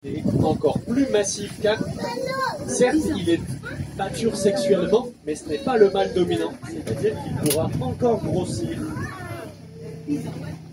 est encore plus massif qu'Anne. Certes, il est mature sexuellement, mais ce n'est pas le mâle dominant, c'est-à-dire qu'il pourra encore grossir.